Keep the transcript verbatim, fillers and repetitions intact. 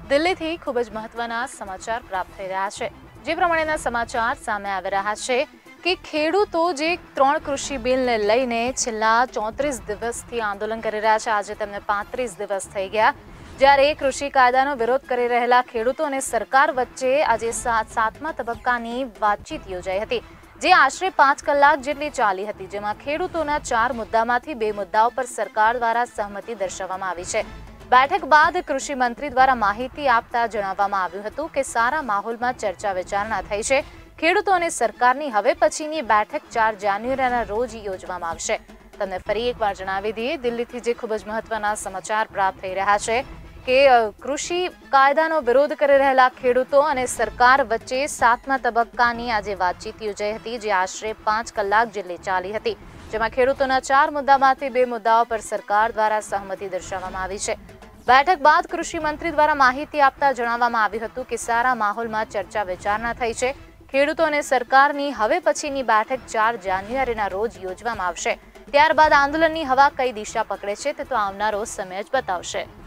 દિલ્હીથી ખૂબ જ મહત્વના સમાચાર પ્રાપ્ત થઈ રહ્યા છે। જે પ્રમાણેના સમાચાર સામે આવી રહ્યા છે કે ખેડૂતો જે ત્રણ કૃષિ બિલને લઈને છેલ્લા ચોત્રીસ દિવસથી આંદોલન કરી રહ્યા છે, આજે તેમને પાંત્રીસ દિવસ થઈ ગયા। જ્યારે કૃષિ કાયદાનો વિરોધ કરી રહેલા ખેડૂતો અને સરકાર વચ્ચે આજે સાતમા તબક્કાની વાતચીત યોજાઈ હતી, જે આશરે પાંચ કલાક જેટલી ચાલી હતી, જેમાં ખેડૂતોના ચાર મુદ્દામાંથી બે મુદ્દાઓ પર સરકાર દ્વારા સહમતિ દર્શાવવામાં આવી છે। બેઠક બાદ કૃષિ મંત્રી દ્વારા માહિતી આપતા જણાવવામાં આવ્યું હતું કે સારા માહોલમાં ચર્ચા વિચારણા થઈ છે। ખેડૂતો અને સરકારની હવે પછીની બેઠક ચાર જાન્યુઆરીના રોજ યોજવામાં આવશે। તમને ફરી એકવાર જણાવી દઈએ, દિલ્હીથી જે ખૂબ જ મહત્વના સમાચાર પ્રાપ્ત થઈ રહ્યા છે કે કૃષિ કાયદાનો વિરોધ કરી રહેલા ખેડૂતો અને સરકાર વચ્ચે સાતમા તબક્કાની આજે વાતચીત યોજાઈ હતી, જે આશરે પાંચ કલાક જેટલી ચાલી હતી, જેમાં ખેડૂતોના ચાર મુદ્દામાંથી બે મુદ્દાઓ પર સરકાર દ્વારા સહમતિ દર્શાવવામાં આવી છે। બેઠક બાદ કૃષિ મંત્રી દ્વારા માહિતી આપતા જણાવવામાં આવ્યું હતું કે સારા માહોલમાં ચર્ચા વિચારણા થઈ છે। ખેડૂતો અને સરકારની હવે પછીની બેઠક ચાર જાન્યુઆરીના રોજ યોજવામાં આવશે। ત્યારબાદ આંદોલનની હવા કઈ દિશા પકડે છે તે તો આવનારો સમય જ બતાવશે।